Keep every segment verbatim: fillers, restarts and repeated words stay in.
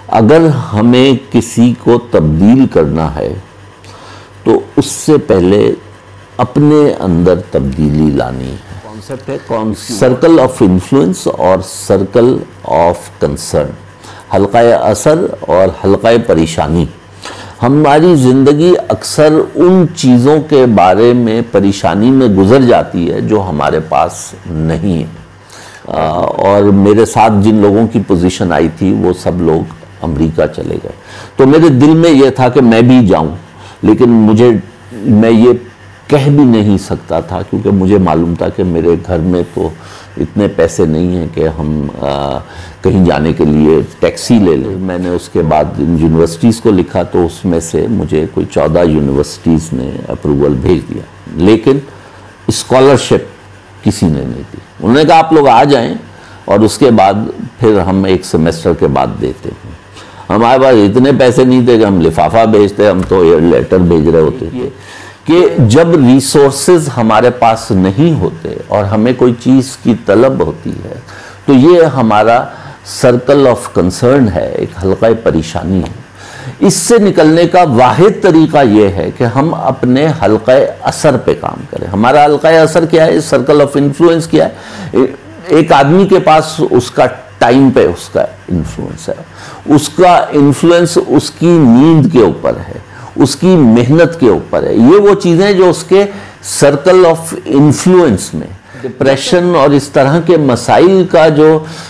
अगर हमें किसी को तब्दील करना है तो उससे पहले अपने अंदर तब्दीली लानी है। कॉन्सेप्ट है कौन सर्कल ऑफ इन्फ्लुएंस और सर्कल ऑफ कंसर्न, हल्क़ाए असर और हल्क़ाए परेशानी। हमारी ज़िंदगी अक्सर उन चीज़ों के बारे में परेशानी में गुजर जाती है जो हमारे पास नहीं है। आ, और मेरे साथ जिन लोगों की पोजीशन आई थी वो सब लोग अमेरिका चले गए, तो मेरे दिल में ये था कि मैं भी जाऊं, लेकिन मुझे मैं ये कह भी नहीं सकता था क्योंकि मुझे मालूम था कि मेरे घर में तो इतने पैसे नहीं हैं कि हम आ, कहीं जाने के लिए टैक्सी ले लें। मैंने उसके बाद यूनिवर्सिटीज़ को लिखा तो उसमें से मुझे कोई चौदह यूनिवर्सिटीज़ ने अप्रूवल भेज दिया, लेकिन स्कॉलरशिप किसी ने नहीं दी। उन्होंने कहा आप लोग आ जाएं और उसके बाद फिर हम एक सेमेस्टर के बाद देते हैं। हमारे पास इतने पैसे नहीं थे कि हम लिफाफा भेजते, हम तो एयर लेटर भेज रहे होते थे कि जब रिसोर्सेज हमारे पास नहीं होते और हमें कोई चीज़ की तलब होती है तो ये हमारा सर्कल ऑफ कंसर्न है, एक हल्का परेशानी है। इससे निकलने का वाहिद तरीका ये है कि हम अपने हल्का असर पे काम करें। हमारा हल्का असर क्या है, सर्कल ऑफ इन्फ्लुएंस क्या है। एक आदमी के पास उसका टाइम पे उसका इन्फ्लुएंस है, उसका इन्फ्लुएंस उसकी नींद के ऊपर है, उसकी मेहनत के ऊपर है। ये वो चीज़ें जो उसके सर्कल ऑफ इन्फ्लुएंस में, डिप्रेशन और इस तरह के मसाइल का जो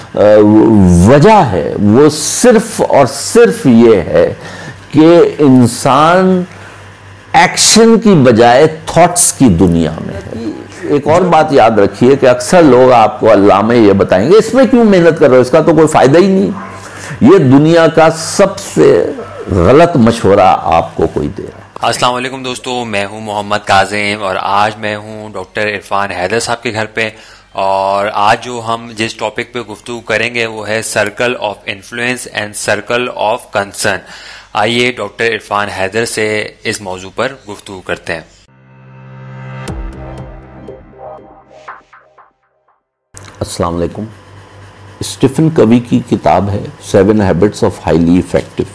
वजह है वो सिर्फ और सिर्फ ये है कि इंसान एक्शन की बजाय थॉट्स की दुनिया में है। एक और बात याद रखिए कि अक्सर लोग आपको अल्लाह में ये बताएंगे इसमें क्यों मेहनत कर रहे हो, इसका तो कोई फायदा ही नहीं। ये दुनिया का सबसे गलत मशवरा आपको कोई दे रहा है। अस्सलाम वालेकुम दोस्तों, मैं हूं मोहम्मद काजिम और आज मैं हूं डॉक्टर इरफान हैदर साहब के घर पे। और आज जो हम जिस टॉपिक पे गुफ्तगू करेंगे वो है circle of influence and circle of concern. आइए डॉक्टर इरफान हैदर से इस मौजू पर गुफ्तगू करते हैं। अस्सलाम वालेकुम। स्टीफन कवी की किताब है seven habits of highly effective.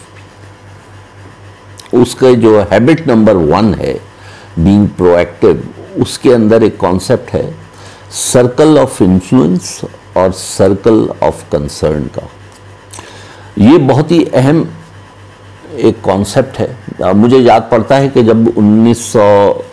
उसका जो हैबिट नंबर वन है बीइंग प्रोएक्टिव, उसके अंदर एक कॉन्सेप्ट है सर्कल ऑफ इन्फ्लुएंस और सर्कल ऑफ कंसर्न का। ये बहुत ही अहम एक कॉन्सेप्ट है। मुझे याद पड़ता है कि जब उन्नीस सौ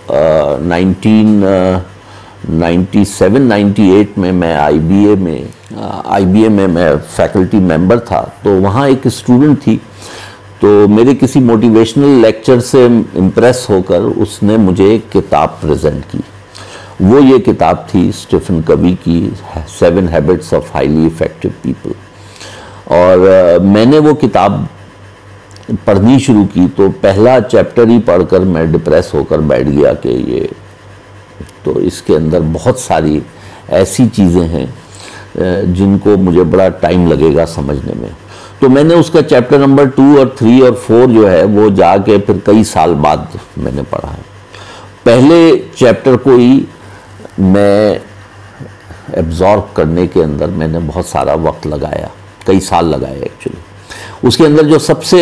नाइन्टी सेवन नाइन्टी एट में मैं आईबीए में आईबीए में मैं फैकल्टी मेंबर था, तो वहाँ एक स्टूडेंट थी, तो मेरे किसी मोटिवेशनल लेक्चर से इम्प्रेस होकर उसने मुझे एक किताब प्रेजेंट की। वो ये किताब थी स्टीफन कवी की seven habits of highly effective people. और uh, मैंने वो किताब पढ़नी शुरू की तो पहला चैप्टर ही पढ़कर मैं डिप्रेस होकर बैठ गया कि ये तो इसके अंदर बहुत सारी ऐसी चीज़ें हैं जिनको मुझे बड़ा टाइम लगेगा समझने में। तो मैंने उसका चैप्टर नंबर टू और थ्री और फोर जो है वो जाके फिर कई साल बाद मैंने पढ़ा है। पहले चैप्टर को ही मैं एब्जॉर्ब करने के अंदर मैंने बहुत सारा वक्त लगाया, कई साल लगाए एक्चुअली। उसके अंदर जो सबसे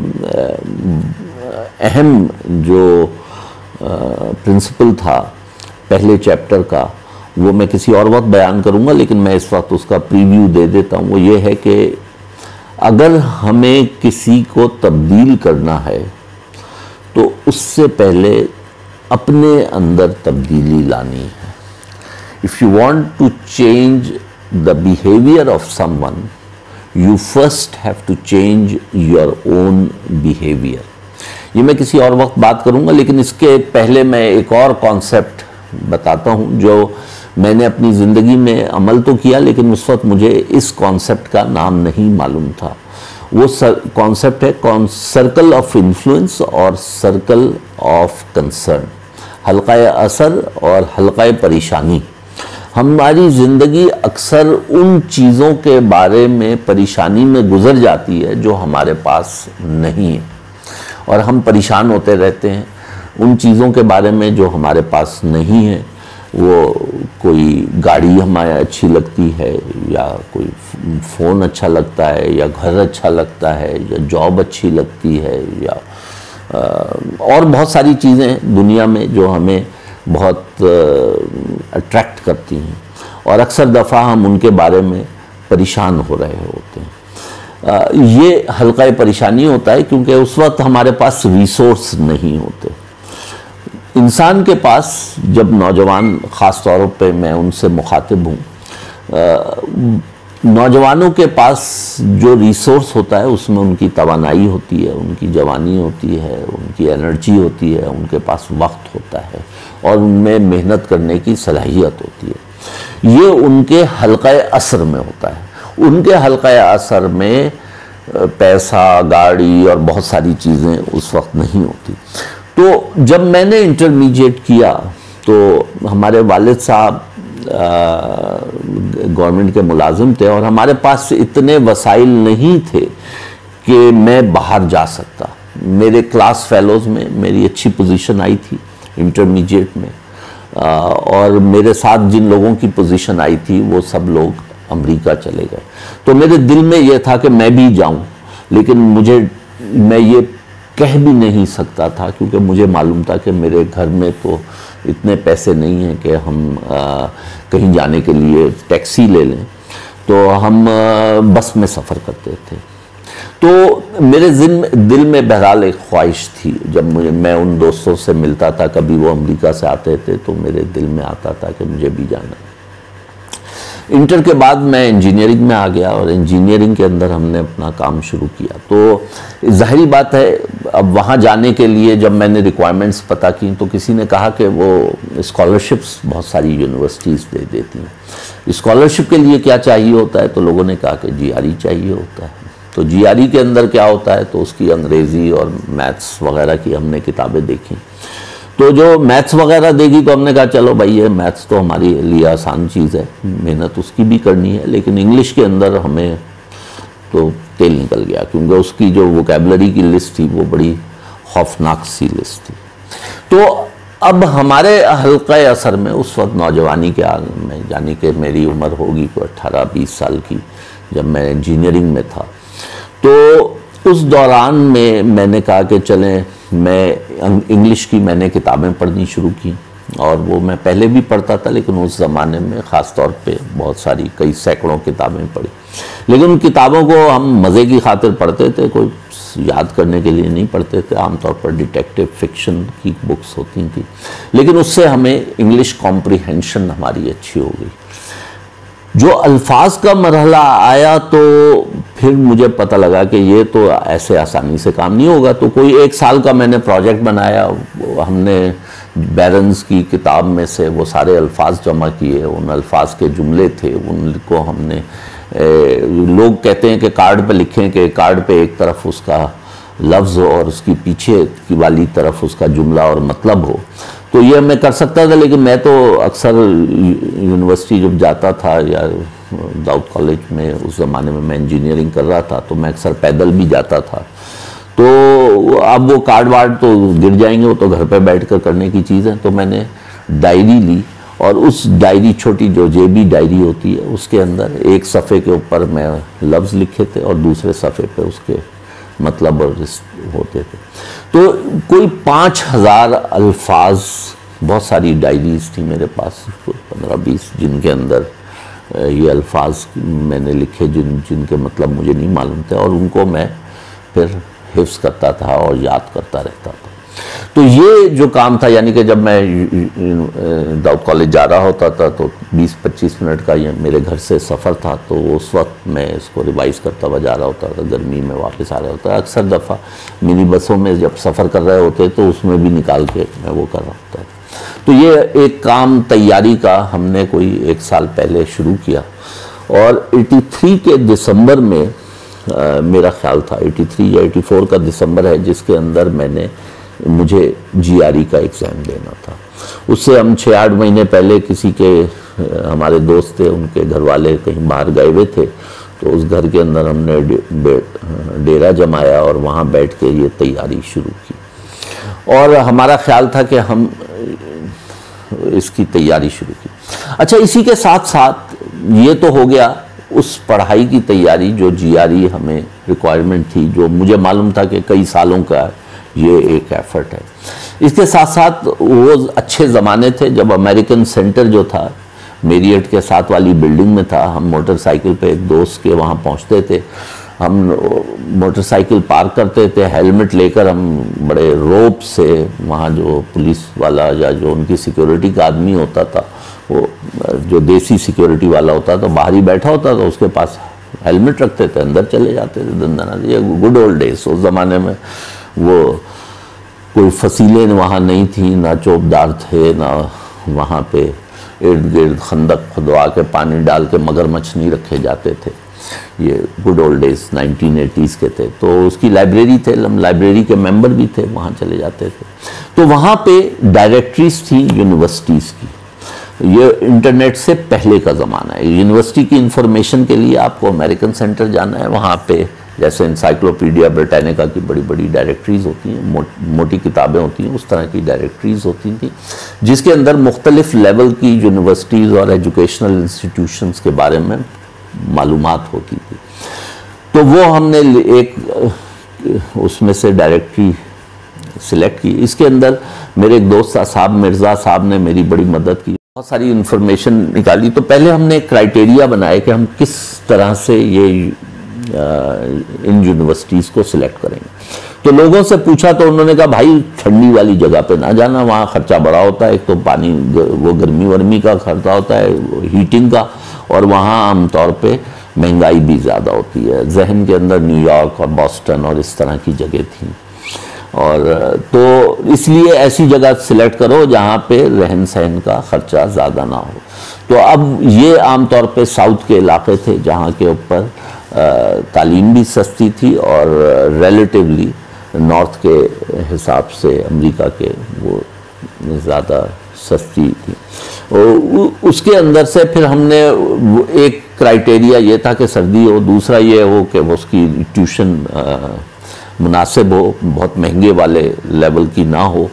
अहम जो प्रिंसिपल था पहले चैप्टर का, वो मैं किसी और वक्त बयान करूंगा, लेकिन मैं इस वक्त उसका प्रीव्यू दे देता हूँ। वो ये है कि अगर हमें किसी को तब्दील करना है तो उससे पहले अपने अंदर तब्दीली लानी है। If you want to change the behaviour of someone, you first have to change your own behaviour. ये मैं किसी और वक्त बात करूंगा, लेकिन इसके पहले मैं एक और कॉन्सेप्ट बताता हूं जो मैंने अपनी ज़िंदगी में अमल तो किया, लेकिन उस वक्त मुझे इस कॉन्सेप्ट का नाम नहीं मालूम था। वो कॉन्सेप्ट है सर्कल ऑफ इन्फ्लुएंस और सर्कल ऑफ कंसर्न, हल्का असर और हल्का परेशानी। हमारी ज़िंदगी अक्सर उन चीज़ों के बारे में परेशानी में गुजर जाती है जो हमारे पास नहीं है, और हम परेशान होते रहते हैं उन चीज़ों के बारे में जो हमारे पास नहीं है। वो कोई गाड़ी हमें अच्छी लगती है, या कोई फ़ोन अच्छा लगता है, या घर अच्छा लगता है, या जॉब अच्छी लगती है, या और बहुत सारी चीज़ें दुनिया में जो हमें बहुत अट्रैक्ट करती हैं, और अक्सर दफ़ा हम उनके बारे में परेशान हो रहे होते हैं। ये हल्का परेशानी होता है क्योंकि उस वक्त हमारे पास रिसोर्स नहीं होते। इंसान के पास, जब नौजवान ख़ास तौर पे मैं उनसे मुखातिब हूँ, नौजवानों के पास जो रिसोर्स होता है उसमें उनकी तवानाई होती है, उनकी जवानी होती है, उनकी एनर्जी होती है, उनके पास वक्त होता है और उनमें मेहनत करने की सलाहियत होती है। ये उनके हल्क़े असर में होता है। उनके हल्क़े असर में पैसा, गाड़ी और बहुत सारी चीज़ें उस वक्त नहीं होती। तो जब मैंने इंटरमीडिएट किया तो हमारे वालिद साहब गवर्नमेंट के मुलाजिम थे और हमारे पास इतने वसाइल नहीं थे कि मैं बाहर जा सकता। मेरे क्लास फेलोज़ में मेरी अच्छी पोजीशन आई थी इंटरमीडिएट में, आ, और मेरे साथ जिन लोगों की पोजीशन आई थी वो सब लोग अमेरिका चले गए। तो मेरे दिल में ये था कि मैं भी जाऊं, लेकिन मुझे मैं ये कह भी नहीं सकता था क्योंकि मुझे मालूम था कि मेरे घर में तो इतने पैसे नहीं हैं कि हम आ, कहीं जाने के लिए टैक्सी ले लें। तो हम आ, बस में सफ़र करते थे। तो मेरे दिल में बहरहाल एक ख्वाहिश थी। जब मुझे मैं उन दोस्तों से मिलता था, कभी वो अमेरिका से आते थे, तो मेरे दिल में आता था कि मुझे भी जाना। इंटर के बाद मैं इंजीनियरिंग में आ गया और इंजीनियरिंग के अंदर हमने अपना काम शुरू किया। तो जाहिर बात है, अब वहाँ जाने के लिए जब मैंने रिक्वायरमेंट्स पता की तो किसी ने कहा कि वो स्कॉलरशिप्स बहुत सारी यूनिवर्सिटीज़ दे देती हैं। स्कॉलरशिप के लिए क्या चाहिए होता है? तो लोगों ने कहा कि जी आर ई चाहिए होता है। तो जी आर ई के अंदर क्या होता है? तो उसकी अंग्रेज़ी और मैथ्स वगैरह की हमने किताबें देखी। तो जो मैथ्स वगैरह देगी तो हमने कहा चलो भाई ये मैथ्स तो हमारे लिए आसान चीज़ है, मेहनत उसकी भी करनी है, लेकिन इंग्लिश के अंदर हमें तो तेल निकल गया क्योंकि उसकी जो वोकेबलरी की लिस्ट थी वो बड़ी खौफनाक सी लिस्ट थी। तो अब हमारे हल्क़े असर में उस वक्त नौजवानी के हाल में, यानी कि मेरी उम्र होगी कोई अट्ठारह बीस साल की जब मैं इंजीनियरिंग में था, तो उस दौरान में मैंने कहा कि चलें, मैं इंग्लिश की मैंने किताबें पढ़नी शुरू की। और वो मैं पहले भी पढ़ता था, लेकिन उस ज़माने में ख़ास तौर पे बहुत सारी कई सैकड़ों किताबें पढ़ी। लेकिन उन किताबों को हम मज़े की खातिर पढ़ते थे, कोई याद करने के लिए नहीं पढ़ते थे। आमतौर पर डिटेक्टिव फिक्शन की बुक्स होती थी, लेकिन उससे हमें इंग्लिश कॉम्प्रिहेंशन हमारी अच्छी हो गई। जो अल्फाज का मरहला आया तो फिर मुझे पता लगा कि ये तो ऐसे आसानी से काम नहीं होगा। तो कोई एक साल का मैंने प्रोजेक्ट बनाया। हमने बैरन्स की किताब में से वो सारे अल्फाज जमा किए। उन अल्फाज के जुमले थे, उनको हमने ए, लोग कहते हैं कि कार्ड पे लिखें कि कार्ड पे एक तरफ उसका लफ्ज़ हो और उसकी पीछे की वाली तरफ उसका जुमला और मतलब हो। तो ये मैं कर सकता था, लेकिन मैं तो अक्सर यूनिवर्सिटी जब जाता था या दाऊद कॉलेज में, उस ज़माने में मैं इंजीनियरिंग कर रहा था, तो मैं अक्सर पैदल भी जाता था। तो अब वो कार्ड वार्ड तो गिर जाएंगे, वो तो घर पे बैठ कर करने की चीज़ है। तो मैंने डायरी ली और उस डायरी, छोटी जो जेबी डायरी होती है, उसके अंदर एक सफ़े के ऊपर मैं लफ्ज़ लिखे थे और दूसरे सफ़े पे उसके मतलब और होते थे। तो कोई पाँच हज़ार अल्फाज, बहुत सारी डायरीज़ थी मेरे पास, पंद्रह बीस, जिनके अंदर ये अल्फाज मैंने लिखे जिन जिनके मतलब मुझे नहीं मालूम थे, और उनको मैं फिर हिफ्ज़ करता था और याद करता रहता था। तो ये जो काम था, यानी कि जब मैं दाऊद कॉलेज जा रहा होता था तो बीस पच्चीस मिनट का ये मेरे घर से सफ़र था, तो उस वक्त मैं इसको रिवाइज़ करता हुआ जा रहा होता था। गर्मी में वापस आ रहा होता था। अक्सर दफ़ा मिनी बसों में जब सफ़र कर रहे होते तो उसमें भी निकाल के मैं वो कर रहा होता था। तो ये एक काम तैयारी का हमने कोई एक साल पहले शुरू किया, और तिरासी के दिसंबर में आ, मेरा ख्याल था तिरासी या चौरासी का दिसंबर है, जिसके अंदर मैंने मुझे जी आर ई का एग्ज़ाम देना था। उससे हम छः आठ महीने पहले किसी के, हमारे दोस्त थे, उनके घर वाले कहीं बाहर गए हुए थे, तो उस घर के अंदर हमने डे, डेरा जमाया और वहाँ बैठ के ये तैयारी शुरू की। और हमारा ख्याल था कि हम इसकी तैयारी शुरू की। अच्छा, इसी के साथ साथ ये तो हो गया उस पढ़ाई की तैयारी जो जीआरई हमें रिक्वायरमेंट थी, जो मुझे मालूम था कि कई सालों का ये एक एफर्ट है। इसके साथ साथ वो अच्छे ज़माने थे जब अमेरिकन सेंटर जो था मेरियट के साथ वाली बिल्डिंग में था। हम मोटरसाइकिल पे एक दोस्त के वहाँ पहुँचते थे, हम मोटरसाइकिल पार्क करते थे, हेलमेट लेकर हम बड़े रोप से वहाँ जो पुलिस वाला या जो उनकी सिक्योरिटी का आदमी होता था, वो जो देसी सिक्योरिटी वाला होता था, बाहर ही बैठा होता था, उसके पास हेलमेट रखते थे, अंदर चले जाते थे दंदना। ये गुड ओल्ड डेज। उस ज़माने में वो कोई फसीलें वहाँ नहीं थी, ना चौबदार थे, ना वहाँ पे इर्द गिर्द खंदक खुदवा के पानी डाल के मगरमच्छ नहीं रखे जाते थे। ये good old days nineteen eighties के थे। तो उसकी लाइब्रेरी थे, हम लाइब्रेरी के मेंबर भी थे, वहाँ चले जाते थे। तो वहाँ पे डायरेक्टरीज थी यूनिवर्सिटीज़ की। ये इंटरनेट से पहले का ज़माना है। यूनिवर्सिटी की इंफॉर्मेशन के लिए आपको अमेरिकन सेंटर जाना है, वहाँ पे जैसे इंसाइक्लोपीडिया ब्रिटानिका की बड़ी बड़ी डायरेक्टरीज होती हैं, मो, मोटी किताबें होती हैं, उस तरह की डायरेक्टरीज होती थी जिसके अंदर मुख्तलिफ लेवल की यूनिवर्सिटीज़ और एजुकेशनल इंस्टीट्यूशंस के बारे में मालूमात होती थी। तो वो हमने एक उसमें से डायरेक्टरी सिलेक्ट की। इसके अंदर मेरे एक दोस्त साहब मिर्ज़ा साहब ने मेरी बड़ी मदद की, बहुत सारी इंफॉर्मेशन निकाली। तो पहले हमने एक क्राइटेरिया बनाया कि हम किस तरह से ये इन यूनिवर्सिटीज़ को सिलेक्ट करेंगे। तो लोगों से पूछा तो उन्होंने कहा भाई ठंडी वाली जगह पे ना जाना, वहाँ खर्चा बड़ा होता है, एक तो पानी वो गर्मी वर्मी का खर्चा होता है, हीटिंग का, और वहाँ आमतौर पे महंगाई भी ज़्यादा होती है। जहन के अंदर न्यूयॉर्क और बॉस्टन और इस तरह की जगह थी, और तो इसलिए ऐसी जगह सिलेक्ट करो जहाँ पे रहन सहन का खर्चा ज़्यादा ना हो। तो अब ये आमतौर पे साउथ के इलाके थे जहाँ के ऊपर तालीम भी सस्ती थी और रिलेटिवली नॉर्थ के हिसाब से अमेरिका के वो ज़्यादा सस्ती थी। और उसके अंदर से फिर हमने एक क्राइटेरिया ये था कि सर्दी हो, दूसरा ये हो कि उसकी ट्यूशन मुनासिब हो, बहुत महंगे वाले लेवल की ना हो,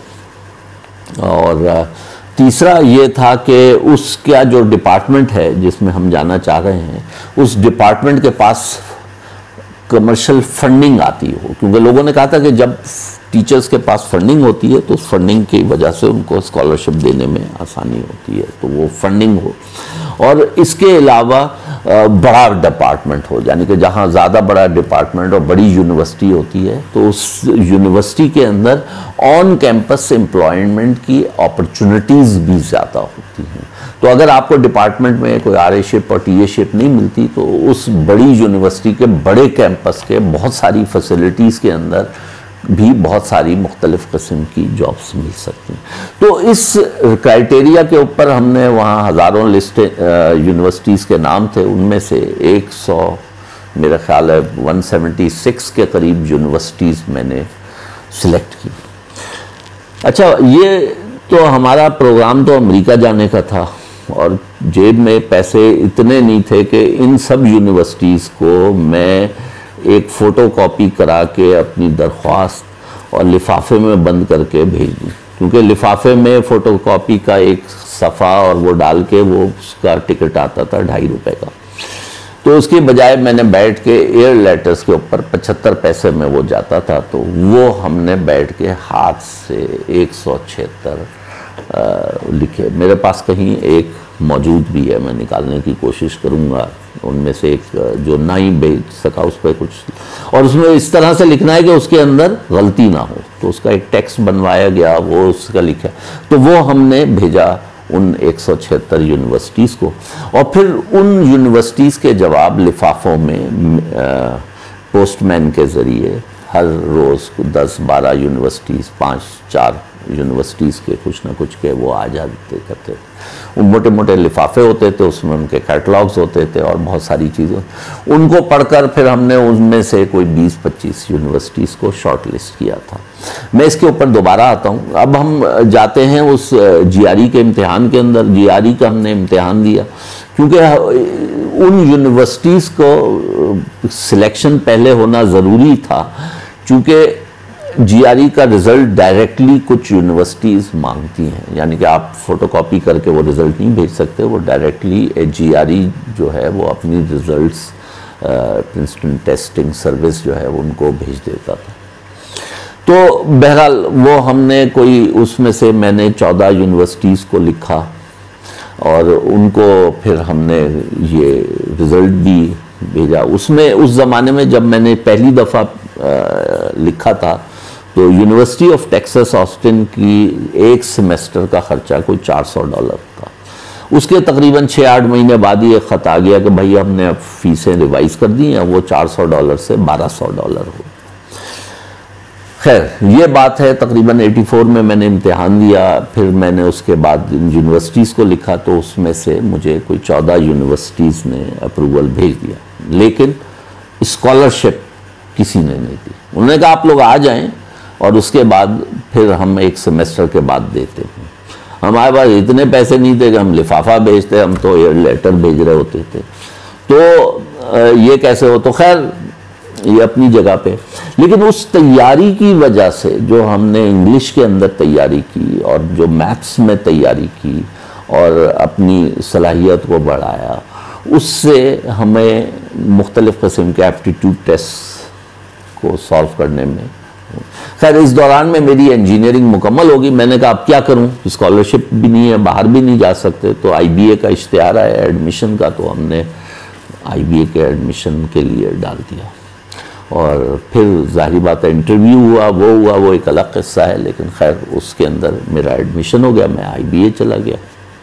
और तीसरा ये था कि उसका जो डिपार्टमेंट है जिसमें हम जाना चाह रहे हैं, उस डिपार्टमेंट के पास कमर्शियल फंडिंग आती हो। क्योंकि लोगों ने कहा था कि जब टीचर्स के पास फंडिंग होती है तो उस फंडिंग की वजह से उनको स्कॉलरशिप देने में आसानी होती है, तो वो फंडिंग हो। और इसके अलावा बड़ा डिपार्टमेंट हो, यानी कि जहाँ ज़्यादा बड़ा डिपार्टमेंट और बड़ी यूनिवर्सिटी होती है तो उस यूनिवर्सिटी के अंदर ऑन कैंपस एम्प्लॉयमेंट की अपॉर्चुनिटीज़ भी ज़्यादा होती हैं। तो अगर आपको डिपार्टमेंट में कोई आर ए शिप और टी ए शिप नहीं मिलती तो उस बड़ी यूनिवर्सिटी के बड़े कैंपस के बहुत सारी फैसिलिटीज़ के अंदर भी बहुत सारी मुख्तलिफ़ किस्म की जॉब्स मिल सकती हैं। तो इस क्राइटेरिया के ऊपर हमने वहाँ हज़ारों लिस्ट यूनिवर्सिटीज़ के नाम थे, उनमें से एक सौ मेरा ख्याल है एक सौ छिहत्तर के करीब यूनिवर्सिटीज़ मैंने सिलेक्ट की। अच्छा, ये तो हमारा प्रोग्राम तो अमेरिका जाने का था और जेब में पैसे इतने नहीं थे कि इन सब यूनिवर्सिटीज़ को मैं एक फ़ोटो कॉपी करा के अपनी दरख्वास्त और लिफाफे में बंद करके भेज दूँ, क्योंकि लिफाफे में फ़ोटो कॉपी का एक सफ़ा और वो डाल के वो उसका टिकट आता था ढाई रुपए का। तो उसके बजाय मैंने बैठ के एयर लेटर्स के ऊपर पचहत्तर पैसे में वो जाता था, तो वो हमने बैठ के हाथ से एक सौ छिहत्तर लिखे। मेरे पास कहीं एक मौजूद भी है, मैं निकालने की कोशिश करूँगा। उनमें से एक जो ना ही भेज सका उस पर कुछ, और उसमें इस तरह से लिखना है कि उसके अंदर गलती ना हो, तो उसका एक टेक्स्ट बनवाया गया, वो उसका लिखा, तो वो हमने भेजा उन एक सौ छिहत्तर यूनिवर्सिटीज़ को। और फिर उन यूनिवर्सिटीज़ के जवाब लिफाफों में आ, पोस्टमैन के ज़रिए हर रोज़ दस बारह यूनिवर्सिटीज़, पाँच चार यूनिवर्सिटीज़ के कुछ ना कुछ के वो आ जाते करते थे। वो मोटे मोटे लिफाफे होते थे, उसमें उनके कैटलॉग्स होते थे और बहुत सारी चीज़ें। उनको पढ़कर फिर हमने उनमें से कोई बीस पच्चीस यूनिवर्सिटीज़ को शॉर्ट लिस्ट किया था। मैं इसके ऊपर दोबारा आता हूँ। अब हम जाते हैं उस जीआरई के इम्तिहान के अंदर। जीआरई का हमने इम्तिहान दिया, क्योंकि उन यूनिवर्सिटीज़ को सिलेक्शन पहले होना ज़रूरी था, क्योंकि जीआरई का रिजल्ट डायरेक्टली कुछ यूनिवर्सिटीज़ मांगती हैं, यानी कि आप फोटोकॉपी करके वो रिज़ल्ट नहीं भेज सकते, वो डायरेक्टली जीआरई जो है वो अपनी रिज़ल्ट्स प्रिंसटन टेस्टिंग सर्विस जो है वो उनको भेज देता था। तो बहरहाल वो हमने कोई उसमें से मैंने चौदह यूनिवर्सिटीज़ को लिखा और उनको फिर हमने ये रिज़ल्ट भी भेजा। उसमें उस ज़माने में जब मैंने पहली दफ़ा लिखा था तो यूनिवर्सिटी ऑफ टेक्सास ऑस्टिन की एक सेमेस्टर का ख़र्चा कोई चार सौ डॉलर था। उसके तकरीबन छः आठ महीने बाद ही एक ख़त आ गया कि भाई हमने अब फीसें रिवाइज़ कर दी हैं, वो चार सौ डॉलर से बारह सौ डॉलर हो। खैर ये बात है, तकरीबन चौरासी में मैंने इम्तिहान दिया, फिर मैंने उसके बाद यूनिवर्सिटीज़ को लिखा तो उसमें से मुझे कोई चौदह यूनिवर्सिटीज़ ने अप्रूवल भेज दिया, लेकिन स्कॉलरशिप किसी ने नहीं दी। उन्होंने कहा आप लोग आ जाएं और उसके बाद फिर हम एक सेमेस्टर के बाद देते हैं। हमारे पास इतने पैसे नहीं थे कि हम लिफाफा भेजते, हम तो एयर लेटर भेज रहे होते थे। तो ये कैसे हो, तो खैर ये अपनी जगह पे, लेकिन उस तैयारी की वजह से जो हमने इंग्लिश के अंदर तैयारी की और जो मैथ्स में तैयारी की और अपनी सलाहियत को बढ़ाया, उससे हमें मुख्तलिफ़ किस्म के एप्टीट्यूड टेस्ट को सॉल्व करने में, खैर इस दौरान में मेरी इंजीनियरिंग मुकम्मल होगी। मैंने कहा अब क्या करूं, स्कॉलरशिप भी नहीं है, बाहर भी नहीं जा सकते, तो आईबीए का इश्तिहार आया एडमिशन का, तो हमने आईबीए के एडमिशन के लिए डाल दिया और फिर जाहिर बात है इंटरव्यू हुआ, वो हुआ, वो एक अलग किस्सा है, लेकिन खैर उसके अंदर मेरा एडमिशन हो गया, मैं आईबीए चला गया।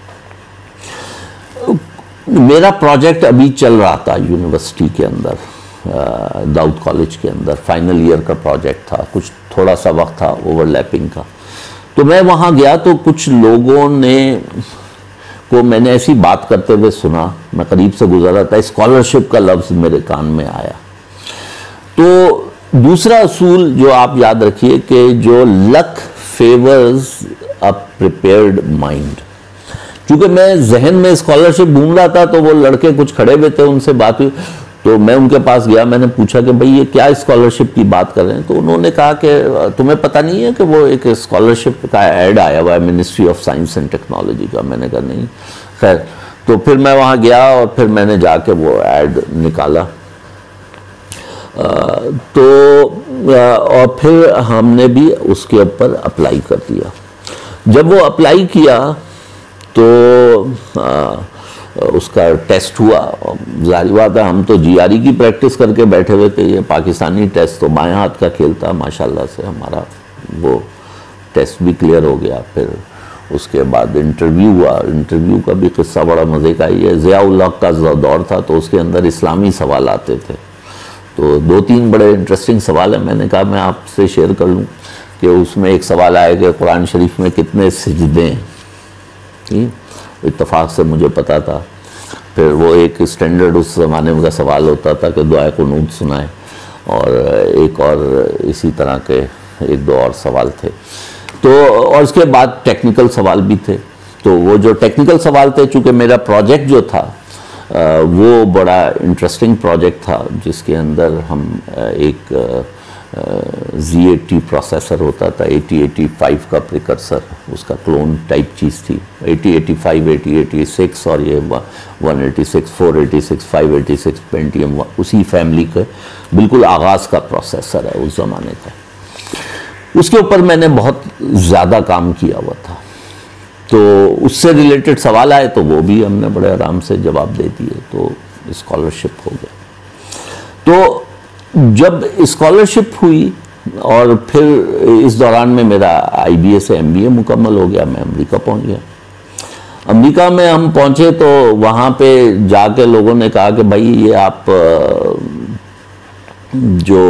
मेरा प्रोजेक्ट अभी चल रहा था यूनिवर्सिटी के अंदर, दाऊद कॉलेज के अंदर, फाइनल ईयर का प्रोजेक्ट था, कुछ थोड़ा सा वक्त था ओवरलैपिंग का। तो मैं वहाँ गया तो कुछ लोगों ने को मैंने ऐसी बात करते हुए सुना, मैं करीब से गुजरा था, स्कॉलरशिप का लफ्ज़ मेरे कान में आया। तो दूसरा असूल जो आप याद रखिए कि जो luck favours a prepared mind, क्योंकि मैं जहन में स्कॉलरशिप घूम रहा था, तो वो लड़के कुछ खड़े हुए थे, उनसे बात हुई, तो मैं उनके पास गया, मैंने पूछा कि भाई ये क्या स्कॉलरशिप की बात कर रहे हैं। तो उन्होंने कहा कि तुम्हें पता नहीं है कि वो एक स्कॉलरशिप का ऐड आया हुआ है ministry of science and technology का। मैंने कहा नहीं। खैर तो फिर मैं वहाँ गया और फिर मैंने जाके वो ऐड निकाला, आ, तो आ, और फिर हमने भी उसके ऊपर अप्लाई कर दिया। जब वो अप्लाई किया तो आ, उसका टेस्ट हुआ, जाहिर बात है हम तो जीआरई की प्रैक्टिस करके बैठे हुए थे, ये पाकिस्तानी टेस्ट तो बाएं हाथ का खेल था, माशाल्लाह से हमारा वो टेस्ट भी क्लियर हो गया। फिर उसके बाद इंटरव्यू हुआ, इंटरव्यू का भी किस्सा बड़ा मज़े का ही है। ज़िया-उल हक का दौर था तो उसके अंदर इस्लामी सवाल आते थे, तो दो तीन बड़े इंटरेस्टिंग सवाल हैं। मैंने कहा मैं आपसे शेयर कर लूँ कि उसमें एक सवाल आया कि कुरान शरीफ में कितने सिजदे हैं, इत्तफाक से मुझे पता था। फिर वो एक स्टैंडर्ड उस ज़माने का सवाल होता था कि दुआ कुनूत सुनाए, और एक और इसी तरह के एक दो और सवाल थे। तो और उसके बाद टेक्निकल सवाल भी थे। तो वो जो टेक्निकल सवाल थे, चूँकि मेरा प्रोजेक्ट जो था वो बड़ा इंटरेस्टिंग प्रोजेक्ट था, जिसके अंदर हम एक जी एटी प्रोसेसर होता था, एटी एटी फाइव का प्रिकर्सर, उसका क्लोन टाइप चीज़ थी। Eighty eighty five, eighty eighty six और ये one eighty six, four eighty six, five eighty six Pentium उसी फैमिली के बिल्कुल आगाज़ का प्रोसेसर है उस ज़माने का। उसके ऊपर मैंने बहुत ज़्यादा काम किया हुआ था, तो उससे रिलेटेड सवाल आए तो वो भी हमने बड़े आराम से जवाब दे दिए, तो स्कॉलरशिप हो गया। तो जब स्कॉलरशिप हुई और फिर इस दौरान में मेरा आईबीए से एमबीए मुकम्मल हो गया, मैं अमेरिका पहुंच गया। अमेरिका में हम पहुंचे तो वहाँ पे जाके लोगों ने कहा कि भाई ये आप जो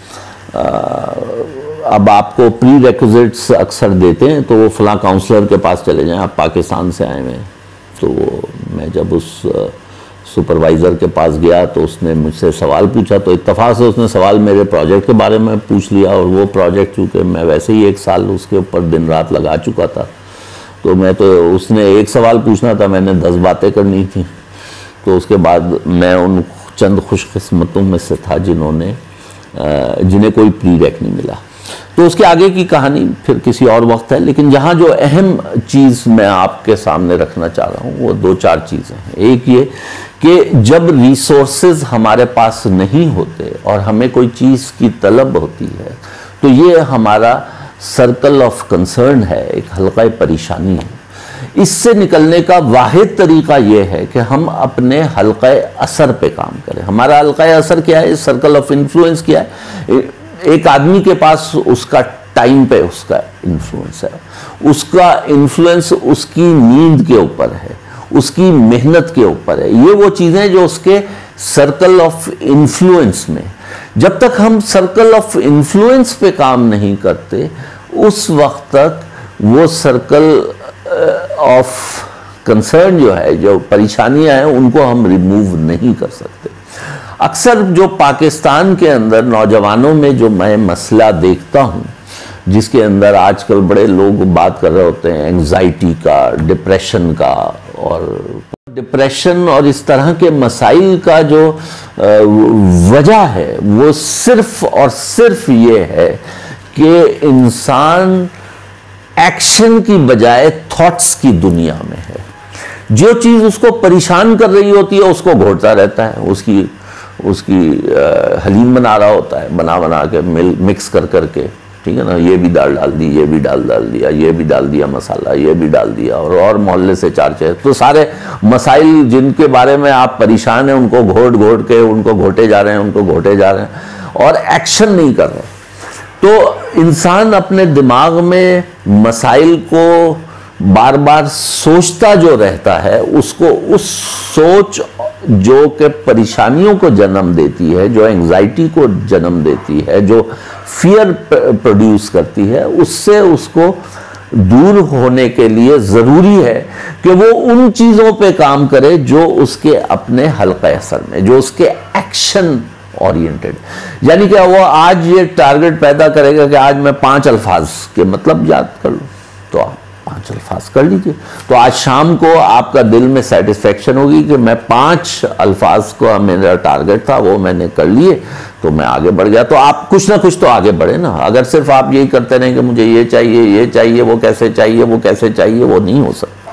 अब आपको प्री रेक्विजिट्स अक्सर देते हैं, तो वो फलां काउंसलर के पास चले जाएं, आप पाकिस्तान से आए हैं। तो मैं जब उस सुपरवाइज़र के पास गया तो उसने मुझसे सवाल पूछा, तो इत्तफाक से उसने सवाल मेरे प्रोजेक्ट के बारे में पूछ लिया, और वो प्रोजेक्ट चूँकि मैं वैसे ही एक साल उसके ऊपर दिन रात लगा चुका था, तो मैं तो उसने एक सवाल पूछना था, मैंने दस बातें करनी थी। तो उसके बाद मैं उन चंद खुशकिस्मतों में से था जिन्होंने जिन्हें कोई प्री रेक नहीं मिला। तो उसके आगे की कहानी फिर किसी और वक्त है, लेकिन यहाँ जो अहम चीज़ मैं आपके सामने रखना चाह रहा हूँ वो दो चार चीज़ें हैं। एक ये कि जब रिसोर्सेज हमारे पास नहीं होते और हमें कोई चीज़ की तलब होती है, तो ये हमारा सर्कल ऑफ कंसर्न है, एक हल्का परेशानी है। इससे निकलने का वाहिद तरीका यह है कि हम अपने हल्का असर पे काम करें। हमारा हल्का असर क्या है, सर्कल ऑफ इन्फ्लुएंस क्या है? एक आदमी के पास उसका टाइम पे उसका इन्फ्लुएंस है, उसका इन्फ्लुएंस उसकी नींद के ऊपर है, उसकी मेहनत के ऊपर है। ये वो चीज़ें जो उसके सर्कल ऑफ इन्फ्लुएंस में, जब तक हम सर्कल ऑफ इन्फ्लुएंस पे काम नहीं करते उस वक्त तक वो सर्कल ऑफ कंसर्न जो है, जो परेशानियां हैं, उनको हम रिमूव नहीं कर सकते। अक्सर जो पाकिस्तान के अंदर नौजवानों में जो मैं मसला देखता हूँ, जिसके अंदर आजकल बड़े लोग बात कर रहे होते हैं एंग्जाइटी का, डिप्रेशन का, और डिप्रेशन और इस तरह के मसाइल का जो वजह है वो सिर्फ और सिर्फ ये है कि इंसान एक्शन की बजाय थॉट्स की दुनिया में है। जो चीज़ उसको परेशान कर रही होती है उसको घोटता रहता है, उसकी उसकी हलीम बना रहा होता है, बना बना के मिल मिक्स कर करके, ठीक है ना, ये भी दाल डाल दी, ये भी डाल डाल दिया, ये भी डाल दिया मसाला, ये भी डाल दिया, और और मोहल्ले से चार चार, तो सारे मसाइल जिनके बारे में आप परेशान हैं उनको घोट घोट के उनको घोटे जा रहे हैं, उनको घोटे जा रहे हैं और एक्शन नहीं कर रहे। तो इंसान अपने दिमाग में मसाइल को बार बार सोचता जो रहता है, उसको उस सोच जो कि परेशानियों को जन्म देती है, जो एंग्जाइटी को जन्म देती है, जो फियर प्रोड्यूस करती है, उससे उसको दूर होने के लिए ज़रूरी है कि वो उन चीज़ों पे काम करे जो उसके अपने हल्का असर में, जो उसके एक्शन ओरिएंटेड। यानी कि वो आज ये टारगेट पैदा करेगा कि आज मैं पांच अल्फाज के मतलब याद कर लूँ, तो आप पांच अल्फाज कर लीजिए। तो आज शाम को आपका दिल में सेटिस्फेक्शन होगी कि मैं पांच अल्फाज को मेरा टारगेट था वो मैंने कर लिए, तो मैं आगे बढ़ गया। तो आप कुछ ना कुछ तो आगे बढ़े ना। अगर सिर्फ आप यही करते रहें कि मुझे ये चाहिए, ये चाहिए, वो कैसे चाहिए, वो कैसे चाहिए, वो नहीं हो सकता।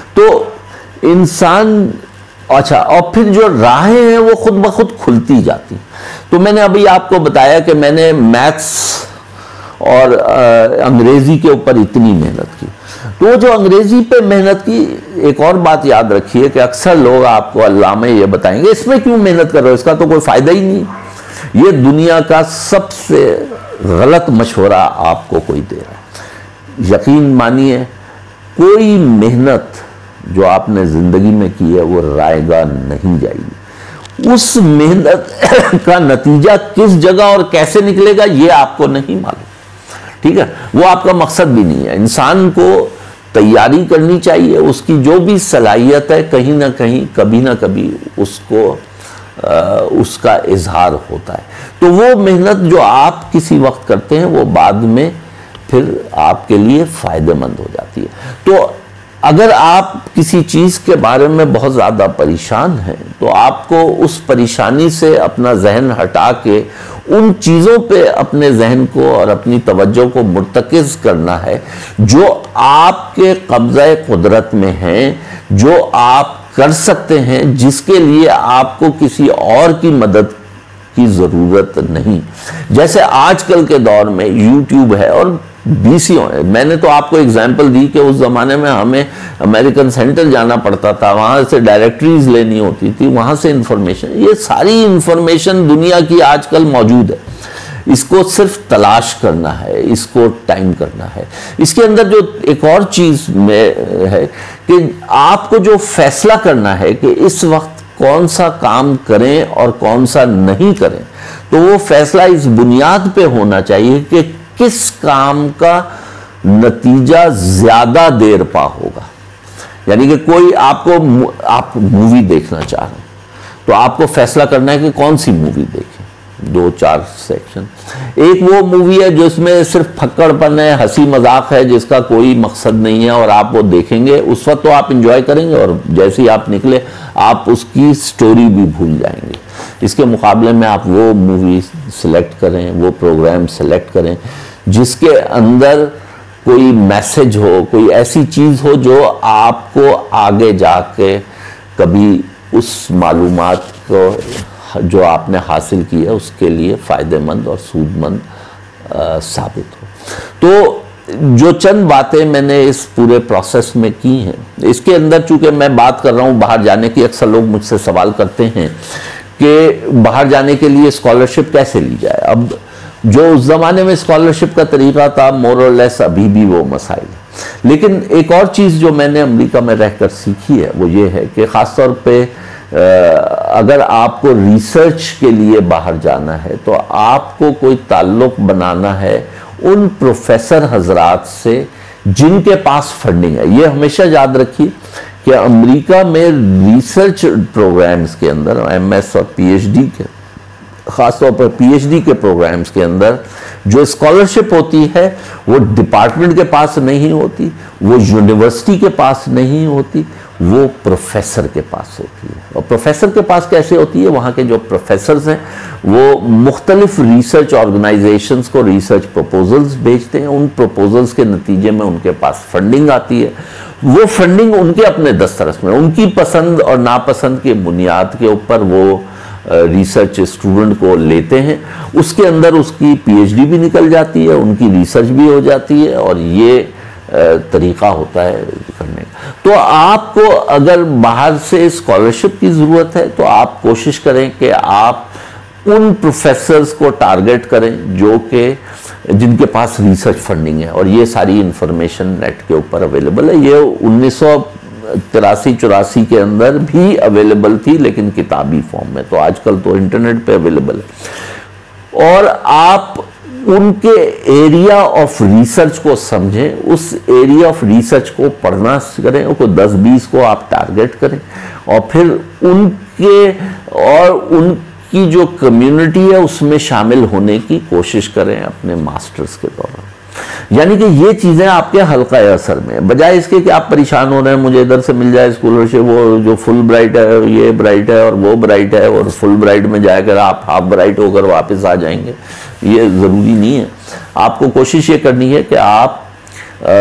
तो इंसान, अच्छा, और फिर जो राहें हैं वो खुद ब खुद खुलती जाती। तो मैंने अभी आपको बताया कि मैंने मैथ्स और अंग्रेजी के ऊपर इतनी मेहनत की। तो जो अंग्रेजी पे मेहनत की, एक और बात याद रखिए कि अक्सर लोग आपको अल्लामे ये बताएंगे इसमें क्यों मेहनत कर रहे हो, इसका तो कोई फायदा ही नहीं। ये दुनिया का सबसे गलत मशवरा आपको कोई दे रहा है। यकीन मानिए, कोई मेहनत जो आपने जिंदगी में की है वो रायगा नहीं जाएगी। उस मेहनत का नतीजा किस जगह और कैसे निकलेगा ये आपको नहीं मालूम, ठीक है। वो आपका मकसद भी नहीं है। इंसान को तैयारी करनी चाहिए, उसकी जो भी सलाहियत है कहीं ना कहीं कभी ना कभी उसको आ, उसका इजहार होता है। तो वो मेहनत जो आप किसी वक्त करते हैं वो बाद में फिर आपके लिए फायदेमंद हो जाती है। तो अगर आप किसी चीज़ के बारे में बहुत ज़्यादा परेशान हैं तो आपको उस परेशानी से अपना जहन हटा के उन चीज़ों पे अपने जहन को और अपनी तवज्जो को मुर्तकिज़ करना है जो आपके कब्ज़े कुदरत में हैं, जो आप कर सकते हैं, जिसके लिए आपको किसी और की मदद की ज़रूरत नहीं। जैसे आजकल के दौर में यूट्यूब है और बीसीओ है। मैंने तो आपको एग्जाम्पल दी कि उस ज़माने में हमें अमेरिकन सेंटर जाना पड़ता था, वहाँ से डायरेक्टरीज लेनी होती थी, वहाँ से इंफॉर्मेशन, ये सारी इंफॉर्मेशन दुनिया की आजकल मौजूद है। इसको सिर्फ तलाश करना है, इसको टाइम करना है। इसके अंदर जो एक और चीज़ में है कि आपको जो फैसला करना है कि इस वक्त कौन सा काम करें और कौन सा नहीं करें, तो वो फैसला इस बुनियाद पे होना चाहिए कि किस काम का नतीजा ज्यादा देर पा होगा। यानी कि कोई आपको आप मूवी देखना चाह रहे हैं तो आपको फैसला करना है कि कौन सी मूवी देखें। दो चार सेक्शन, एक वो मूवी है जिसमें सिर्फ फक्कड़पन है, हंसी मजाक है, जिसका कोई मकसद नहीं है और आप वो देखेंगे, उस वक्त तो आप इंजॉय करेंगे और जैसे ही आप निकले आप उसकी स्टोरी भी भूल जाएंगे। इसके मुकाबले में आप वो मूवी सिलेक्ट करें, वो प्रोग्राम सिलेक्ट करें जिसके अंदर कोई मैसेज हो, कोई ऐसी चीज़ हो जो आपको आगे जाके कभी उस मालूमात को जो आपने हासिल की है उसके लिए फ़ायदेमंद और सूदमंद साबित हो। तो जो चंद बातें मैंने इस पूरे प्रोसेस में की हैं, इसके अंदर चूंकि मैं बात कर रहा हूँ बाहर जाने की, अक्सर लोग मुझसे सवाल करते हैं कि बाहर जाने के लिए स्कॉलरशिप कैसे ली जाए। अब जो उस ज़माने में स्कॉलरशिप का तरीका था, मोर और लेस अभी भी वो मसाइल है। लेकिन एक और चीज़ जो मैंने अमेरिका में रहकर सीखी है वो ये है कि ख़ासतौर पे अगर आपको रिसर्च के लिए बाहर जाना है तो आपको कोई ताल्लुक़ बनाना है उन प्रोफेसर हजरात से जिनके पास फंडिंग है। ये हमेशा याद रखिए कि अमेरिका में रिसर्च प्रोग्राम्स के अंदर, एमएस और पीएचडी के, ख़ासतौर पर पीएचडी के प्रोग्राम्स के अंदर जो स्कॉलरशिप होती है वो डिपार्टमेंट के पास नहीं होती, वो यूनिवर्सिटी के पास नहीं होती, वो प्रोफेसर के पास होती है। और प्रोफेसर के पास कैसे होती है? वहाँ के जो प्रोफेसर्स हैं वो मुख्तलिफ रिसर्च ऑर्गेनाइजेशंस को रिसर्च प्रपोजल्स भेजते हैं, उन प्रपोजल्स के नतीजे में उनके पास फंडिंग आती है। वो फंडिंग उनके अपने दस्तरस में, उनकी पसंद और नापसंद की बुनियाद के ऊपर वो रिसर्च स्टूडेंट को लेते हैं। उसके अंदर उसकी पीएचडी भी निकल जाती है, उनकी रिसर्च भी हो जाती है, और ये तरीका होता है करने का। तो आपको अगर बाहर से स्कॉलरशिप की ज़रूरत है तो आप कोशिश करें कि आप उन प्रोफेसर्स को टारगेट करें जो कि जिनके पास रिसर्च फंडिंग है, और ये सारी इंफॉर्मेशन नेट के ऊपर अवेलेबल है। ये उन्नीस सौ तिरासी चौरासी के अंदर भी अवेलेबल थी, लेकिन किताबी फॉर्म में। तो आजकल तो इंटरनेट पे अवेलेबल है। और आप उनके एरिया ऑफ रिसर्च को समझें, उस एरिया ऑफ रिसर्च को पढ़ना करें, उनको दस बीस को आप टारगेट करें, और फिर उनके और उनकी जो कम्युनिटी है उसमें शामिल होने की कोशिश करें अपने मास्टर्स के दौरान। यानी कि ये चीज़ें आपके हल्का असर में, बजाय इसके कि आप परेशान हो रहे हैं मुझे इधर से मिल जाए स्कॉलरशिप, वो जो फुल ब्राइट है, ये ब्राइट है और वो ब्राइट है, और फुल ब्राइट में जाकर आप हाफ ब्राइट होकर वापस आ जाएंगे, ये ज़रूरी नहीं है। आपको कोशिश ये करनी है कि आप आ,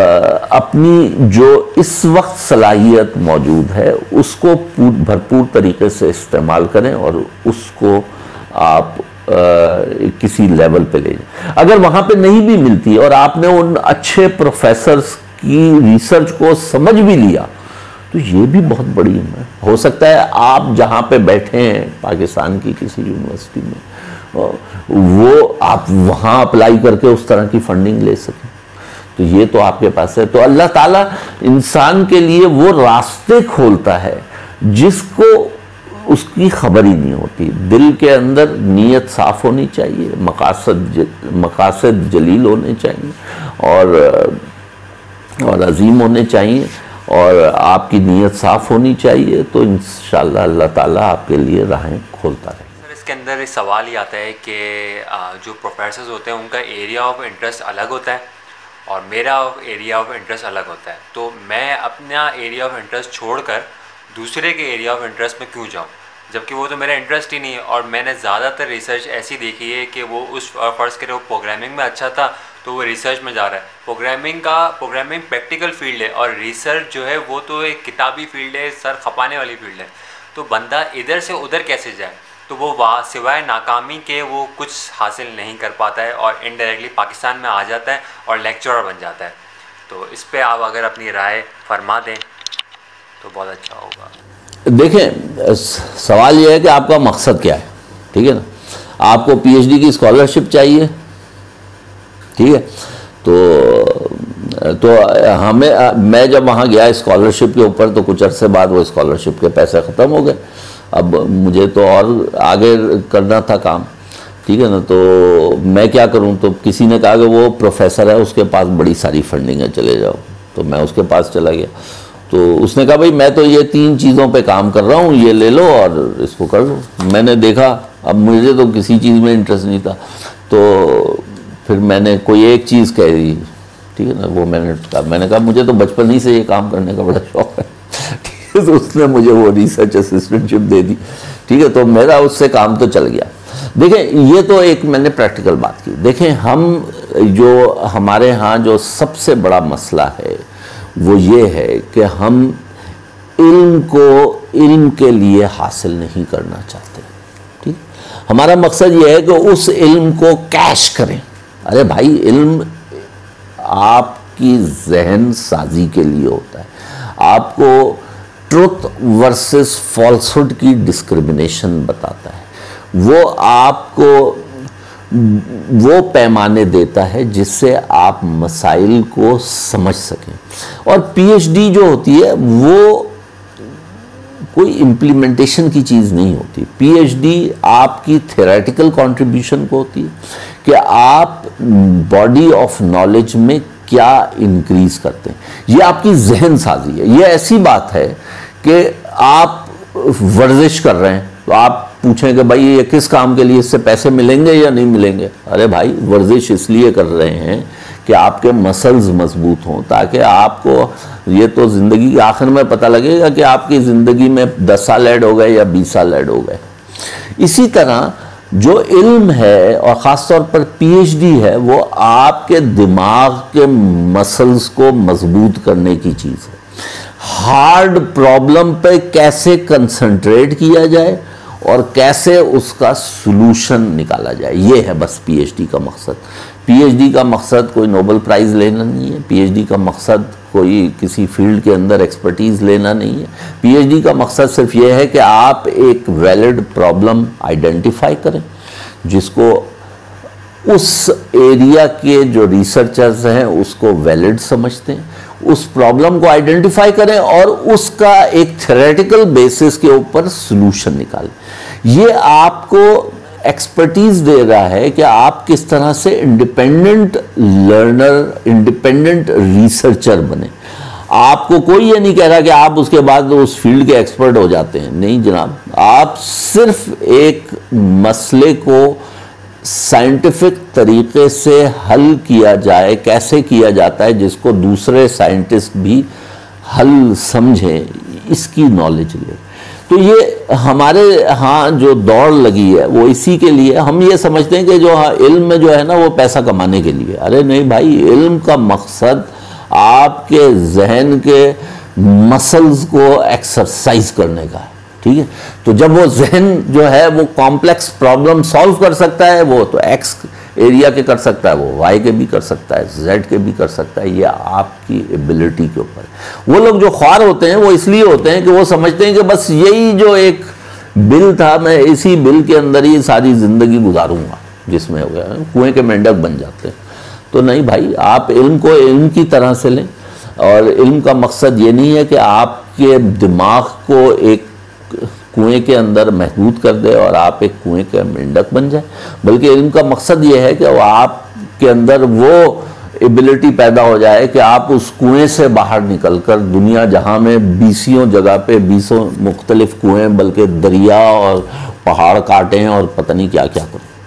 अपनी जो इस वक्त सलाहियत मौजूद है उसको भरपूर तरीके से इस्तेमाल करें और उसको आप आ, किसी लेवल पे ले जाएं। अगर वहाँ पे नहीं भी मिलती और आपने उन अच्छे प्रोफेसर्स की रिसर्च को समझ भी लिया तो ये भी बहुत बड़ी है। हो सकता है आप जहाँ पे बैठे हैं पाकिस्तान की किसी यूनिवर्सिटी में, वो आप वहाँ अप्लाई करके उस तरह की फंडिंग ले सकें, तो ये तो आपके पास है। तो अल्लाह ताला इंसान के लिए वो रास्ते खोलता है जिसको उसकी खबर ही नहीं होती। दिल के अंदर नीयत साफ होनी चाहिए, मकासद मकासद जलील होने चाहिए और और अजीम होने चाहिए, और आपकी नीयत साफ होनी चाहिए, तो इंशाअल्लाह अल्लाह ताला आपके लिए राहें खोलता रहे। सर, इसके अंदर एक सवाल ही आता है कि जो प्रोफेसर्स होते हैं उनका एरिया ऑफ इंटरेस्ट अलग होता है और मेरा एरिया ऑफ इंटरेस्ट अलग होता है, तो मैं अपना एरिया ऑफ इंटरेस्ट छोड़कर दूसरे के एरिया ऑफ इंटरेस्ट में क्यों जाऊं, जबकि वो तो मेरा इंटरेस्ट ही नहीं है। और मैंने ज़्यादातर रिसर्च ऐसी देखी है कि वो उस फ़र्ज़ करें वो प्रोग्रामिंग में अच्छा था तो वो रिसर्च में जा रहा है। प्रोग्रामिंग का प्रोग्रामिंग प्रैक्टिकल फील्ड है और रिसर्च जो है वो तो एक किताबी फील्ड है, सर खपाने वाली फील्ड है। तो बंदा इधर से उधर कैसे जाए, तो वो वहाँ सिवाय नाकामी के वो कुछ हासिल नहीं कर पाता है और इनडायरेक्टली पाकिस्तान में आ जाता है और लेक्चरर बन जाता है। तो इस पे आप अगर अपनी राय फरमा दें तो बहुत अच्छा होगा। देखें, सवाल यह है कि आपका मकसद क्या है, ठीक है ना। आपको पीएचडी की स्कॉलरशिप चाहिए, ठीक है, तो तो हमें मैं जब वहाँ गया स्कॉलरशिप के ऊपर तो कुछ अरसे बाद वो स्कॉलरशिप के पैसे ख़त्म हो गए। अब मुझे तो और आगे करना था काम, ठीक है ना। तो मैं क्या करूं, तो किसी ने कहा कि वो प्रोफेसर है उसके पास बड़ी सारी फंडिंग है, चले जाओ। तो मैं उसके पास चला गया, तो उसने कहा भाई मैं तो ये तीन चीज़ों पे काम कर रहा हूँ, ये ले लो और इसको कर लो। मैंने देखा, अब मुझे तो किसी चीज़ में इंटरेस्ट नहीं था, तो फिर मैंने कोई एक चीज़ कह दी, ठीक है ना। वो मैंने कहा मैंने कहा मुझे तो बचपन ही से ये काम करने का बड़ा शौक है, ठीक है। तो उसने मुझे वो रिसर्च असिस्टेंटशिप दे दी, ठीक है। तो मेरा उससे काम तो चल गया। देखें, ये तो एक मैंने प्रैक्टिकल बात की। देखें, हम जो हमारे यहाँ जो सबसे बड़ा मसला है वो ये है कि हम इल्म को इल्म के लिए हासिल नहीं करना चाहते। ठीक, हमारा मकसद ये है कि उस इल्म को कैश करें। अरे भाई, इल्म आपकी जहन साजी के लिए होता है, आपको ट्रुथ वर्सेस फॉल्सहुड की डिस्क्रिमिनेशन बताता है, वो आपको वो पैमाने देता है जिससे आप मसाइल को समझ सकें। और पीएचडी जो होती है वो कोई इम्प्लीमेंटेशन की चीज़ नहीं होती। पीएचडी आपकी थ्योरेटिकल कंट्रीब्यूशन को होती है कि आप बॉडी ऑफ नॉलेज में क्या इंक्रीज करते हैं। ये आपकी जहन साजी है। ये ऐसी बात है कि आप वर्जिश कर रहे हैं तो आप पूछें कि भाई ये किस काम के लिए, इससे पैसे मिलेंगे या नहीं मिलेंगे। अरे भाई, वर्जिश इसलिए कर रहे हैं कि आपके मसल्स मजबूत हों, ताकि आपको ये तो ज़िंदगी के आखिर में पता लगेगा कि आपकी ज़िंदगी में दस साल ऐड हो गए या बीस साल ऐड हो गए। इसी तरह जो इल्म है और ख़ास तौर पर पीएचडी है वो आपके दिमाग के मसल्स को मजबूत करने की चीज़ है। हार्ड प्रॉब्लम पे कैसे कंसंट्रेट किया जाए और कैसे उसका सॉल्यूशन निकाला जाए, ये है बस पीएचडी का मकसद। पीएचडी का मकसद कोई नोबेल प्राइज़ लेना नहीं है। पीएचडी का मकसद कोई किसी फील्ड के अंदर एक्सपर्टीज़ लेना नहीं है। पीएचडी का मकसद सिर्फ ये है कि आप एक वैलिड प्रॉब्लम आइडेंटिफाई करें जिसको उस एरिया के जो रिसर्चर्स हैं उसको वैलिड समझते हैं, उस प्रॉब्लम को आइडेंटिफाई करें और उसका एक थ्योरेटिकल बेसिस के ऊपर सॉल्यूशन निकालें। ये आपको एक्सपर्टीज दे रहा है कि आप किस तरह से इंडिपेंडेंट लर्नर, इंडिपेंडेंट रिसर्चर बने। आपको कोई ये नहीं कह रहा कि आप उसके बाद उस फील्ड के एक्सपर्ट हो जाते हैं, नहीं जनाब। आप सिर्फ एक मसले को साइंटिफिक तरीके से हल किया जाए, कैसे किया जाता है जिसको दूसरे साइंटिस्ट भी हल समझें, इसकी नॉलेज ले। तो ये हमारे यहाँ जो दौड़ लगी है वो इसी के लिए। हम ये समझते हैं कि जो इल्म में जो है ना वो पैसा कमाने के लिए। अरे नहीं भाई, इल्म का मकसद आपके जहन के मसल्स को एक्सरसाइज करने का है। ठीक है, तो जब वो जहन जो है वो कॉम्प्लेक्स प्रॉब्लम सॉल्व कर सकता है, वो तो एक्स एरिया के कर सकता है, वो वाई के भी कर सकता है, जेड के भी कर सकता है। ये आपकी एबिलिटी के ऊपर है। वो लोग जो ख्वार होते हैं वो इसलिए होते हैं कि वो समझते हैं कि बस यही जो एक बिल था, मैं इसी बिल के अंदर ही सारी जिंदगी गुजारूंगा, जिसमें हो गया कुएं के मेंढक बन जाते हैं। तो नहीं भाई, आप इल्म को इल्म की तरह से लें। और इल्म का मकसद ये नहीं है कि आपके दिमाग को एक कुएं के अंदर महदूद कर दे और आप एक कुएं का मेंढक बन जाए, बल्कि इल्म का मकसद ये है कि वो आपके अंदर वो एबिलिटी पैदा हो जाए कि आप उस कुएं से बाहर निकलकर दुनिया जहां में बीसियों जगह पे बीसों मुख्तलिफ कुएं, बल्कि दरिया और पहाड़ काटें और पता नहीं क्या क्या करें।